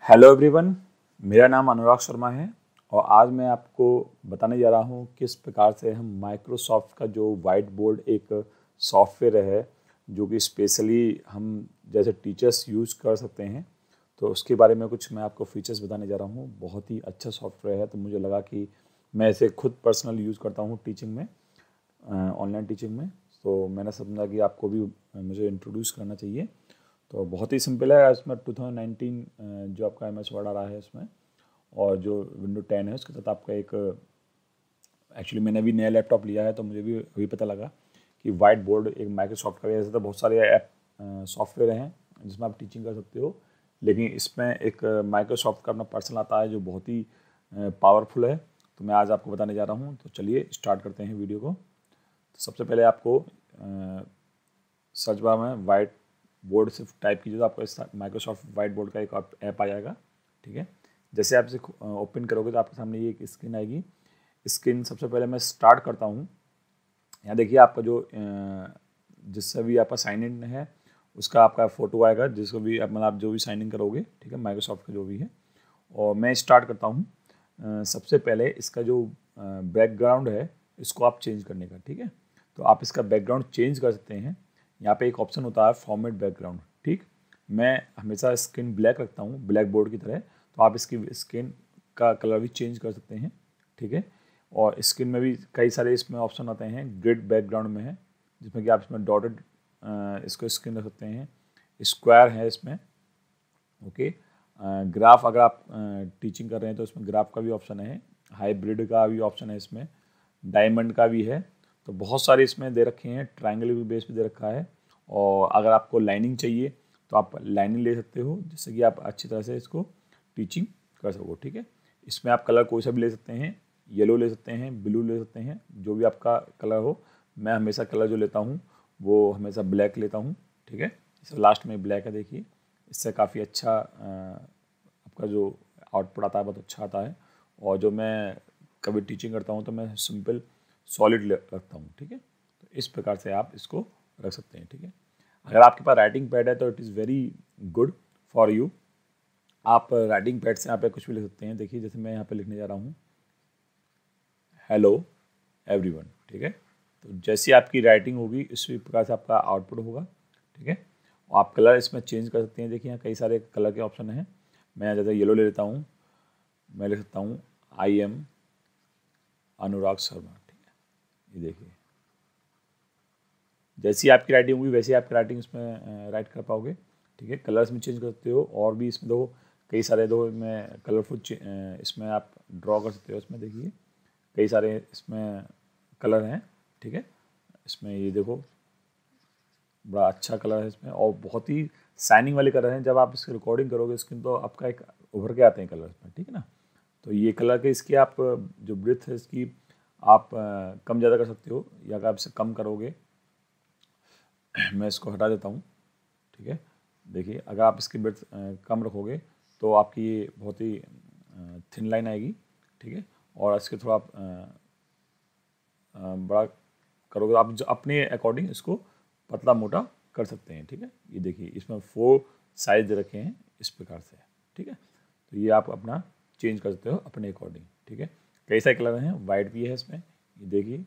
Hello everyone, मेरा नाम अनुराग शर्मा है और आज मैं आपको बताने जा रहा हूँ किस प्रकार से हम माइक्रोसॉफ्ट का जो वाइट बोर्ड एक सॉफ्टवेयर है जो कि स्पेशली हम जैसे टीचर्स यूज़ कर सकते हैं, तो उसके बारे में कुछ मैं आपको फीचर्स बताने जा रहा हूँ। बहुत ही अच्छा सॉफ्टवेयर है, तो मुझे लगा कि मैं इसे खुद पर्सनल यूज़ करता हूँ टीचिंग में, ऑनलाइन टीचिंग में। तो मैंने समझा कि आपको भी मुझे इंट्रोड्यूस करना चाहिए। तो बहुत ही सिंपल है। इसमें 2019 जो आपका MS वर्ड आ रहा है इसमें, और जो विंडो 10 है उसके साथ आपका एक, एक्चुअली मैंने भी नया लैपटॉप लिया है तो मुझे भी अभी पता लगा कि वाइट बोर्ड एक माइक्रोसॉफ्ट का, ऐसे तो बहुत सारे ऐप सॉफ्टवेयर हैं जिसमें आप टीचिंग कर सकते हो, लेकिन इसमें एक माइक्रोसॉफ्ट का अपना पर्सन आता है जो बहुत ही पावरफुल है। तो मैं आज आपको बताने जा रहा हूँ। तो चलिए स्टार्ट करते हैं वीडियो को। तो सबसे पहले आपको सर्च बार में वाइट बोर्ड सिर्फ टाइप कीजिए तो आपको माइक्रोसॉफ्ट वाइट बोर्ड का एक ऐप आ जाएगा। ठीक है, जैसे आप इसे ओपन करोगे तो आपके सामने ये एक स्क्रीन आएगी। स्क्रीन सबसे पहले मैं स्टार्ट करता हूँ। यहाँ देखिए आपका जो जिससे भी आपका साइन इन है उसका आपका फ़ोटो आएगा, जिसको भी आप मतलब आप जो भी साइन इन करोगे, ठीक है, माइक्रोसॉफ्ट का जो भी है। और मैं स्टार्ट करता हूँ। सबसे पहले इसका जो बैकग्राउंड है इसको आप चेंज करने का, ठीक है। तो आप इसका बैकग्राउंड चेंज कर सकते हैं। यहाँ पे एक ऑप्शन होता है फॉर्मेट बैकग्राउंड, ठीक। मैं हमेशा स्क्रीन ब्लैक रखता हूँ, ब्लैक बोर्ड की तरह। तो आप इसकी स्क्रीन का कलर भी चेंज कर सकते हैं, ठीक है। और स्क्रीन में भी कई सारे इसमें ऑप्शन आते हैं। ग्रिड बैकग्राउंड में है जिसमें कि आप इसमें डॉटेड इसको स्क्रीन रख सकते हैं। स्क्वायर है इसमें, ओके। ग्राफ, अगर आप टीचिंग कर रहे हैं तो इसमें ग्राफ का भी ऑप्शन है। हाइब्रिड का भी ऑप्शन है इसमें, डायमंड का भी है। तो बहुत सारे इसमें दे रखे हैं। ट्रायंगल भी बेस पे दे रखा है। और अगर आपको लाइनिंग चाहिए तो आप लाइनिंग ले सकते हो, जिससे कि आप अच्छी तरह से इसको टीचिंग कर सको, ठीक है। इसमें आप कलर कोई सा भी ले सकते हैं, येलो ले सकते हैं, ब्लू ले सकते हैं, जो भी आपका कलर हो। मैं हमेशा कलर जो लेता हूँ वो हमेशा ब्लैक लेता हूँ, ठीक है। इस लास्ट में ब्लैक है, देखिए। इससे काफ़ी अच्छा आपका जो आउटपुट आता है बहुत अच्छा आता है। और जो मैं कभी टीचिंग करता हूँ तो मैं सिंपल सॉलिड रखता हूँ, ठीक है। तो इस प्रकार से आप इसको रख सकते हैं, ठीक है। अगर आपके पास राइटिंग पैड है तो it is very good for you. आप राइटिंग पैड से यहाँ पे कुछ भी लिख सकते हैं। देखिए जैसे मैं यहाँ पे लिखने जा रहा हूँ हेलो एवरीवन, ठीक है। तो जैसी आपकी राइटिंग होगी इसी प्रकार से आपका आउटपुट होगा, ठीक है। और आप कलर इसमें चेंज कर सकते हैं। देखिए यहाँ कई सारे कलर के ऑप्शन हैं। मैं जैसे येलो ले लेता हूँ, मैं लिख सकता हूँ आई एम अनुराग शर्मा, ठीक है। ये देखिए जैसी आपकी राइटिंग होगी वैसे आपकी राइटिंग इसमें राइट कर पाओगे, ठीक है। कलर्स में चेंज कर सकते हो और भी इसमें दो कई सारे दो में कलरफुल इसमें आप ड्रॉ कर सकते हो। इसमें देखिए कई सारे इसमें कलर हैं, ठीक है। इसमें ये देखो बड़ा अच्छा कलर है इसमें और बहुत ही शाइनिंग वाले कलर हैं। जब आप इसकी रिकॉर्डिंग करोगे स्क्रीन तो आपका एक उभर के आते हैं कलर इसमें, ठीक है ना। तो ये कलर के इसकी आप जो ब्रिथ है इसकी आप कम ज़्यादा कर सकते हो, या अगर आप इसे कम करोगे मैं इसको हटा देता हूँ, ठीक है। देखिए अगर आप इसकी ब्रिथ कम रखोगे तो आपकी ये बहुत ही थिन लाइन आएगी, ठीक है। और इसके थोड़ा आप बड़ा करोगे, आप जो अपने अकॉर्डिंग इसको पतला मोटा कर सकते हैं, ठीक है। ये देखिए इसमें 4 साइज दे रखे हैं इस प्रकार से, ठीक है। तो ये आप अपना चेंज कर सकते हो अपने अकॉर्डिंग, ठीक है। कई सारे कलर हैं, वाइट भी है इसमें, ये देखिए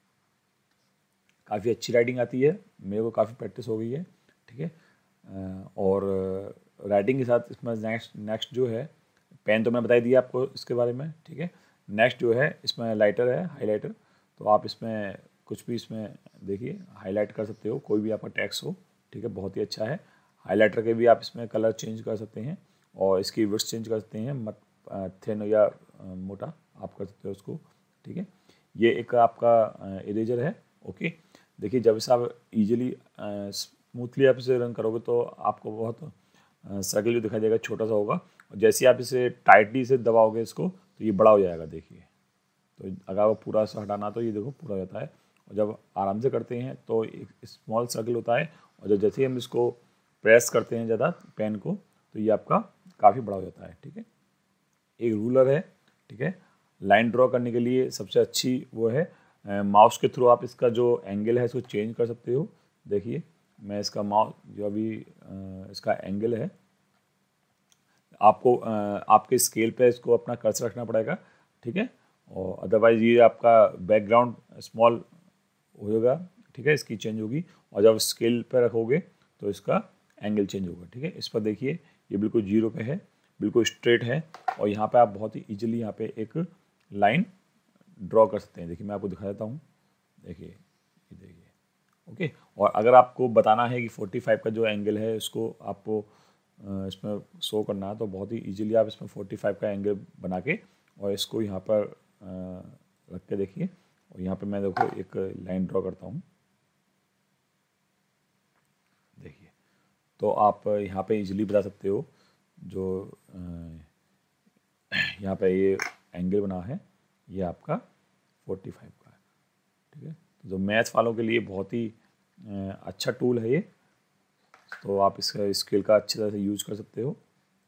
काफ़ी अच्छी राइटिंग आती है। मेरे को काफ़ी प्रैक्टिस हो गई है, ठीक है। और राइटिंग के साथ इसमें नेक्स्ट जो है पेन तो मैं बता ही दिया आपको इसके बारे में, ठीक है। नेक्स्ट जो है इसमें लाइटर है, हाईलाइटर। तो आप इसमें कुछ भी इसमें देखिए हाईलाइट कर सकते हो, कोई भी आपका टेक्स्ट हो, ठीक है। बहुत ही अच्छा है। हाईलाइटर के भी आप इसमें कलर चेंज कर सकते हैं और इसकी विड्थ चेंज कर सकते हैं, मत थिन या मोटा आप कर सकते हो उसको, ठीक है। ये एक आपका इरेजर है, ओके। देखिए जब इसे आप इजीली स्मूथली आप इसे रन करोगे तो आपको बहुत सर्किल जो दिखाई देगा छोटा सा होगा, और जैसे आप इसे टाइटली से दबाओगे इसको तो ये बड़ा हो जाएगा, देखिए। तो अगर वो पूरा सा हटाना तो ये देखो पूरा हो जाता है, और जब आराम से करते हैं तो एक स्मॉल सर्किल होता है, और जब जैसे ही हम इसको प्रेस करते हैं ज़्यादा पेन को तो ये आपका काफ़ी बड़ा हो जाता है, ठीक है। एक रूलर है, ठीक है। लाइन ड्रॉ करने के लिए सबसे अच्छी वो है, माउस के थ्रू आप इसका जो एंगल है इसको चेंज कर सकते हो। देखिए मैं इसका माउस जो अभी इसका एंगल है आपको आपके स्केल पे इसको अपना कर्सर रखना पड़ेगा, ठीक है। और अदरवाइज ये आपका बैकग्राउंड स्मॉल होगा, ठीक है, इसकी चेंज होगी। और जब स्केल पे रखोगे तो इसका एंगल चेंज होगा, ठीक है। इस पर देखिए ये बिल्कुल 0 पे है, बिल्कुल स्ट्रेट है। और यहाँ पे आप बहुत ही इजीली यहाँ पे एक लाइन ड्रॉ कर सकते हैं। देखिए मैं आपको दिखा देता हूँ, देखिए ये देखिए, ओके। और अगर आपको बताना है कि 45 का जो एंगल है इसको आपको इसमें शो करना है, तो बहुत ही इजीली आप इसमें 45 का एंगल बना के और इसको यहाँ पर रख के देखिए। और यहाँ पे मैं देखो एक लाइन ड्रॉ करता हूँ, देखिए। तो आप यहाँ पे इजीली बता सकते हो जो यहाँ पे ये एंगल बना है ये आपका 45 का है, ठीक है। तो जो मैथ वालों के लिए बहुत ही अच्छा टूल है ये, तो आप इसका स्केल का अच्छी तरह से यूज कर सकते हो।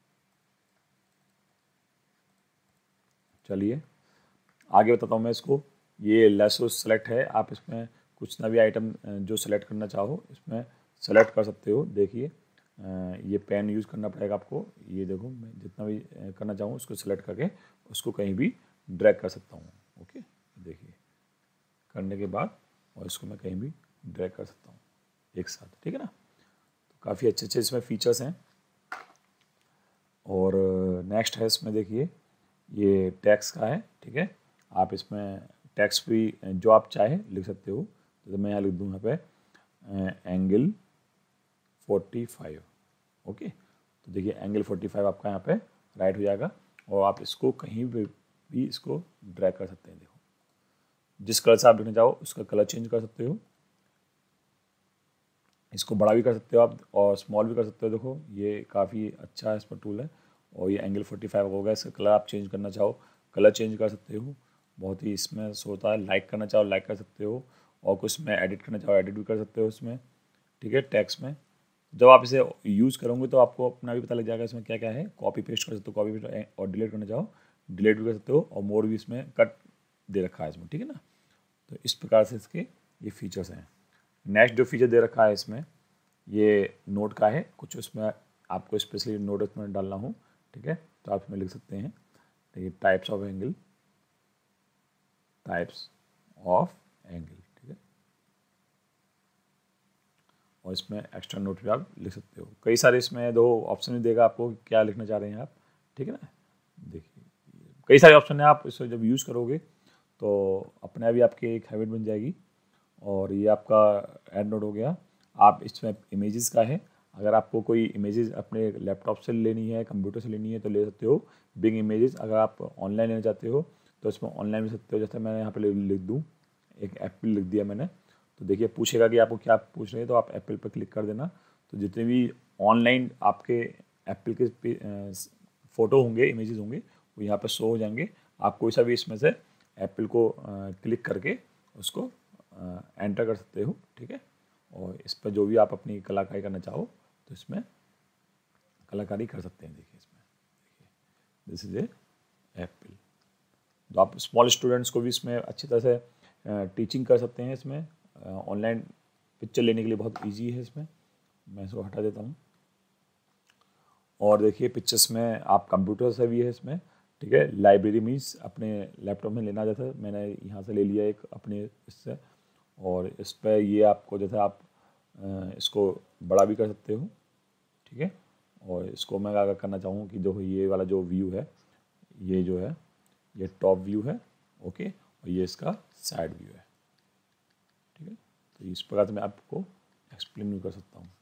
चलिए आगे बताता हूँ मैं इसको। ये लेसो सेलेक्ट है, आप इसमें कुछ ना भी आइटम जो सेलेक्ट करना चाहो इसमें सेलेक्ट कर सकते हो। देखिए ये पेन यूज़ करना पड़ेगा आपको। ये देखो मैं जितना भी करना चाहूँ उसको सेलेक्ट करके उसको कहीं भी ड्रैग कर सकता हूँ, ओके। देखिए करने के बाद और इसको मैं कहीं भी ड्रैग कर सकता हूँ एक साथ, ठीक है ना। तो काफ़ी अच्छे अच्छे इसमें फीचर्स हैं। और नेक्स्ट है इसमें देखिए ये टैक्स का है, ठीक है। आप इसमें टैक्स भी जो आप चाहे लिख सकते हो। तो मैं यहाँ लिख दूँ यहाँ पे एंगल 45, ओके। तो देखिए एंगल 45 आपका यहाँ पे राइट हो जाएगा। और आप इसको कहीं भी इसको ड्रैग कर सकते हैं। देखो जिस कलर से आप लिखना चाहो उसका कलर चेंज कर सकते हो, इसको बड़ा भी कर सकते हो आप और स्मॉल भी कर सकते हो। देखो ये काफ़ी अच्छा इसमें टूल है। और ये एंगल 45 हो गया, इसका कलर आप चेंज करना चाहो कलर चेंज कर सकते हो। बहुत ही इसमें होता है, लाइक करना चाहो लाइक कर सकते हो, और कुछ में एडिट करना चाहो एडिट भी कर सकते हो इसमें, ठीक है। टेक्स्ट में जब आप इसे यूज़ करोगे तो आपको अपना भी पता लग जाएगा इसमें क्या क्या है। कॉपी पेस्ट कर सकते हो, कॉपी पेस्ट, और डिलीट करना चाहो डिलीट भी कर सकते हो, और मोर भी इसमें कट दे रखा है इसमें, ठीक है ना। तो इस प्रकार से इसके ये फीचर्स हैं। नेक्स्ट जो फीचर दे रखा है इसमें ये नोट का है, कुछ उसमें आपको स्पेशली नोट इसमें डालना हो, ठीक है, तो आप इसमें लिख सकते हैं। देखिए types of angle, types of angle, ठीक है। और इसमें एक्स्ट्रा नोट भी आप लिख सकते हो। कई सारे इसमें दो ऑप्शन भी देगा आपको क्या लिखना चाह रहे हैं आप, ठीक है ना। देखिए कई सारे ऑप्शन है, आप इसे जब यूज़ करोगे तो अपने आप ही आपकी एक हैबिट बन जाएगी। और ये आपका एड नोट हो गया। आप इसमें इमेजेस का है, अगर आपको कोई इमेजेस अपने लैपटॉप से लेनी है कंप्यूटर से लेनी है तो ले सकते हो बिग इमेजेस। अगर आप ऑनलाइन लेना चाहते हो तो इसमें ऑनलाइन ले सकते हो। जैसे मैंने यहाँ पे लिख दूँ एक एप्पल लिख दिया मैंने, तो देखिए पूछेगा कि आपको क्या पूछ रहे हैं, तो आप एप्पल पर क्लिक कर देना। तो जितने भी ऑनलाइन आपके एप्पल के फ़ोटो होंगे इमेजेस होंगे वो यहाँ पर शो हो जाएंगे। आप कोई सा भी इसमें से एप्पल को क्लिक करके उसको एंटर कर सकते हो, ठीक है। और इस पर जो भी आप अपनी कलाकारी करना चाहो तो इसमें कलाकारी कर सकते हैं। देखिए इसमें देखिए दिस इज ए एप्पल। तो आप स्मॉल स्टूडेंट्स को भी इसमें अच्छी तरह से टीचिंग कर सकते हैं। इसमें ऑनलाइन पिक्चर लेने के लिए बहुत इजी है। इसमें मैं इसको हटा देता हूँ। और देखिए पिक्चर्स में आप कंप्यूटर से भी है इसमें, ठीक है। लाइब्रेरी मीन्स अपने लैपटॉप में लेना, जैसे मैंने यहाँ से ले लिया एक अपने इससे। और इस पर ये आपको जैसे आप इसको बड़ा भी कर सकते हो, ठीक है। और इसको मैं अगर करना चाहूँ कि देखो ये वाला जो व्यू है ये जो है ये टॉप व्यू है, ओके। और ये इसका साइड व्यू है, ठीक है। तो इस प्रकार से मैं आपको एक्सप्लेन भी कर सकता हूँ।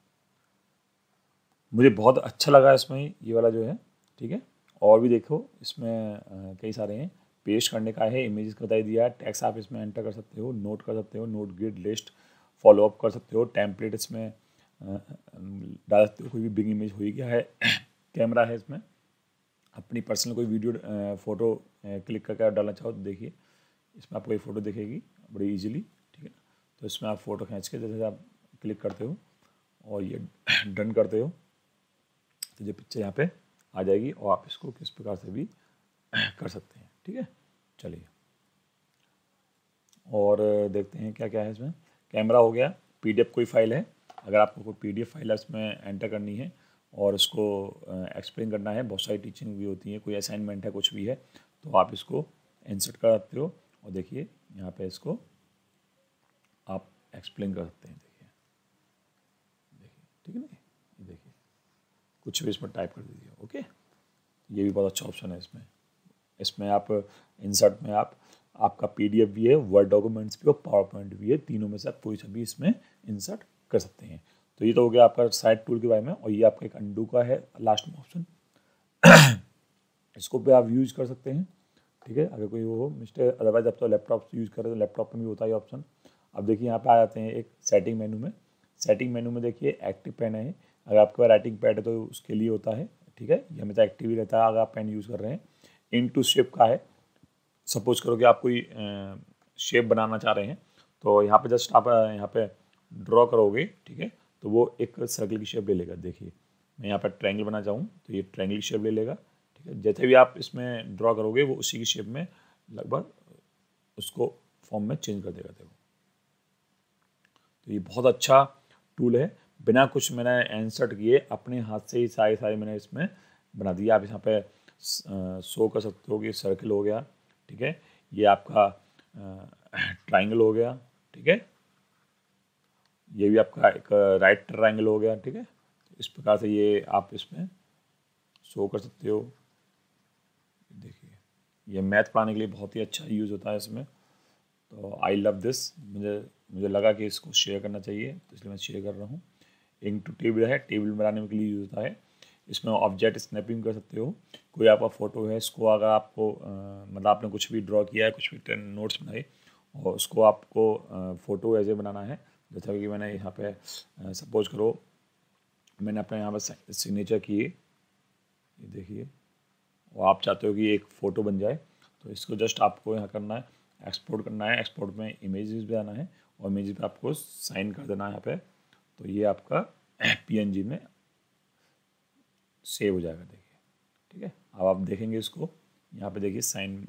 मुझे बहुत अच्छा लगा इसमें ये वाला जो है, ठीक है। और भी देखो इसमें कई सारे हैं। पेस्ट करने का है, इमेजेस का बता दिया, टैक्स आप इसमें एंटर कर सकते हो, नोट कर सकते हो, note grid list follow up कर सकते हो, टेम्पलेट इसमें डाल सकते हो, कोई भी बिग इमेज हो गया है। कैमरा है इसमें, अपनी पर्सनल कोई वीडियो फ़ोटो क्लिक करके आप डालना चाहो तो देखिए इसमें आपको एक फ़ोटो दिखेगी बड़ी इजीली, ठीक है ना। तो इसमें आप फ़ोटो खींच के जैसे आप क्लिक करते हो और ये डन करते हो तो ये पिक्चर यहाँ पे आ जाएगी। और आप इसको किस प्रकार से भी कर सकते हैं, ठीक है। चलिए और देखते हैं क्या क्या है इसमें। कैमरा हो गया, पीडीएफ कोई फाइल है, अगर आपको कोई पीडीएफ फाइल है इसमें एंटर करनी है और उसको एक्सप्लेन करना है। बहुत सारी टीचिंग भी होती है, कोई असाइनमेंट है, कुछ भी है, तो आप इसको इंसर्ट कर सकते हो और देखिए यहाँ पे इसको आप एक्सप्लेन कर सकते हैं। देखिए ठीक है ना, ये देखिए कुछ भी इसमें टाइप कर दीजिए। ओके, ये भी बहुत अच्छा ऑप्शन है इसमें। इसमें आप इंसर्ट में आपका PDF भी है, वर्ड डॉक्यूमेंट्स भी और पावर पॉइंट भी है, तीनों में से आप कोई सा भी इसमें इंसर्ट कर सकते हैं। तो ये तो हो गया आपका साइड टूल के बारे में। और ये आपका एक अंडू का है लास्ट में ऑप्शन, इसको भी आप यूज कर सकते हैं। ठीक है, अगर कोई वो हो मिस्टेक, अदरवाइज आप तो लैपटॉप यूज़ कर रहे हो, लैपटॉप में भी होता है ऑप्शन। अब देखिए यहाँ पे आ जाते हैं एक सेटिंग मेनू में। सेटिंग मेनू में देखिए एक्टिव पेन है, अगर आपके पास राइटिंग पैड है तो उसके लिए होता है। ठीक है, ये हमेशा एक्टिव ही रहता है अगर आप पेन यूज़ कर रहे हैं। इनटू शेप का है, सपोज करो कि आप कोई शेप बनाना चाह रहे हैं तो यहाँ पे जस्ट आप यहाँ पे ड्रॉ करोगे, ठीक है, तो वो एक सर्कल की शेप ले लेगा। देखिए मैं यहाँ पर ट्रायंगल बनाना चाहूँ तो ये ट्रायंगल की शेप ले लेगा। ठीक है, जैसे भी आप इसमें ड्रॉ करोगे वो उसी की शेप में लगभग उसको फॉर्म में चेंज कर देगा। देखो, तो ये बहुत अच्छा टूल है, बिना कुछ मैंने इंसर्ट किए अपने हाथ से ही सारे मैंने इसमें बना दिया। आप यहाँ पे शो कर सकते हो कि सर्कल हो गया, ठीक है, ये आपका ट्रायंगल हो गया, ठीक है, ये भी आपका एक राइट ट्रायंगल हो गया। ठीक है, इस प्रकार से ये आप इसमें शो कर सकते हो। देखिए ये मैथ पढ़ाने के लिए बहुत ही अच्छा यूज़ होता है इसमें, तो आई लव दिस। मुझे लगा कि इसको शेयर करना चाहिए तो इसलिए मैं शेयर कर रहा हूँ। इनटू टेबल है, टेबल बनाने के लिए यूज़ होता है। इसमें ऑब्जेक्ट स्नैपिंग कर सकते हो। कोई आपका फ़ोटो है, इसको अगर आपको मतलब आपने कुछ भी ड्रॉ किया है, कुछ भी नोट्स बनाए और उसको आपको फ़ोटो ऐसे बनाना है, जैसा कि मैंने यहाँ पे सपोज करो मैंने अपने यहाँ पर सिग्नेचर किए, ये देखिए, और आप चाहते हो कि एक फ़ोटो बन जाए तो इसको जस्ट आपको यहाँ करना है, एक्सपोर्ट करना है। एक्सपोर्ट में इमेजेस भी आना है और इमेज पे आपको साइन कर देना है यहाँ पे, तो ये आपका PNG में सेव हो जाएगा। देखिए ठीक है, अब आप देखेंगे इसको यहाँ पे, देखिए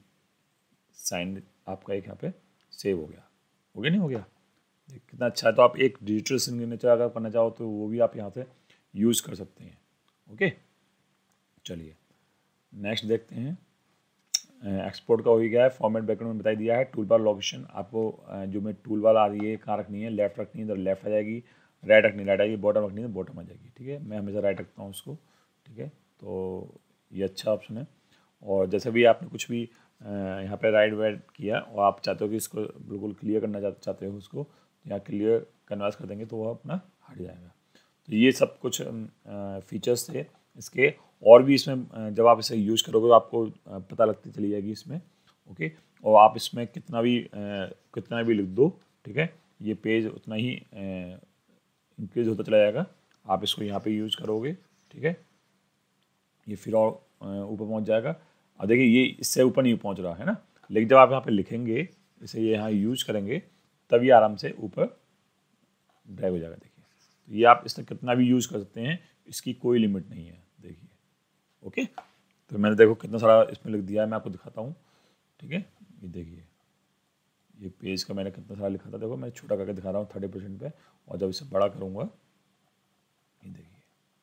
साइन आपका एक यहाँ पे सेव हो गया नहीं हो गया, कितना अच्छा है। तो आप एक डिजिटल सिग्नेचर अगर करना चाहो तो वो भी आप यहाँ से यूज़ कर सकते हैं। ओके, चलिए नेक्स्ट देखते हैं। एक्सपोर्ट का हो गया है, फॉर्मेट बैकग्राउंड में बता दिया है। टूल बार लोकेशन आपको जो मैं टूल बार आ रही है कहाँ रखनी है, लेफ्ट रखनी है तो लेफ्ट आ जाएगी, राइट रखनी है राइट आएगी, बॉटम रखनी है तो बॉटम आ जाएगी। ठीक है, मैं हमेशा राइट रखता हूँ उसको। ठीक है, तो ये अच्छा ऑप्शन है। और जैसे भी आपने कुछ भी यहाँ पे राइट वाइट किया और आप चाहते हो कि इसको बिल्कुल क्लियर करना चाहते हो उसको, यहाँ क्लियर कन्वर्स कर देंगे तो वह अपना हट जाएगा। तो ये सब कुछ फीचर्स थे इसके। और भी इसमें जब आप इसे यूज़ करोगे तो आपको पता लगती चली जाएगी इसमें। ओके, और आप इसमें कितना भी लिख दो, ठीक है, ये पेज उतना ही इंक्रीज होता चला जाएगा। आप इसको यहाँ पे यूज़ करोगे, ठीक है, ये फिर और ऊपर पहुँच जाएगा। और देखिए ये इससे ऊपर नहीं पहुँच रहा है ना, लेकिन जब आप यहाँ पे लिखेंगे, इसे ये यहाँ यूज़ करेंगे, तभी आराम से ऊपर ड्रैग हो जाएगा। देखिए, तो ये आप इससे कितना भी यूज़ कर सकते हैं, इसकी कोई लिमिट नहीं है। देखिए ओके, तो मैंने देखो कितना सारा इसमें लिख दिया है, मैं आपको दिखाता हूँ। ठीक है, ये देखिए ये पेज का मैंने कितना सारा लिखा था, देखो मैं छोटा करके दिखा रहा हूँ 30% पे, और जब इसे बड़ा करूँगा ये देखिए।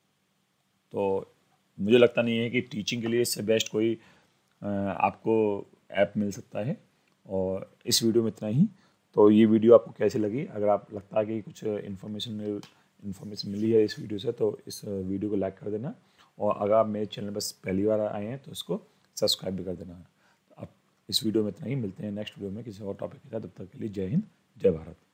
तो मुझे लगता नहीं है कि टीचिंग के लिए इससे बेस्ट कोई आपको ऐप मिल सकता है। और इस वीडियो में इतना ही। तो ये वीडियो आपको कैसी लगी, अगर आप लगता है कि कुछ इन्फॉर्मेशन मिली है इस वीडियो से तो इस वीडियो को लाइक कर देना। और अगर आप मेरे चैनल पर पहली बार आए हैं तो इसको सब्सक्राइब भी कर देना। अब इस वीडियो में इतना ही, मिलते हैं नेक्स्ट वीडियो में किसी और टॉपिक के साथ। तब तक के लिए जय हिंद, जय भारत।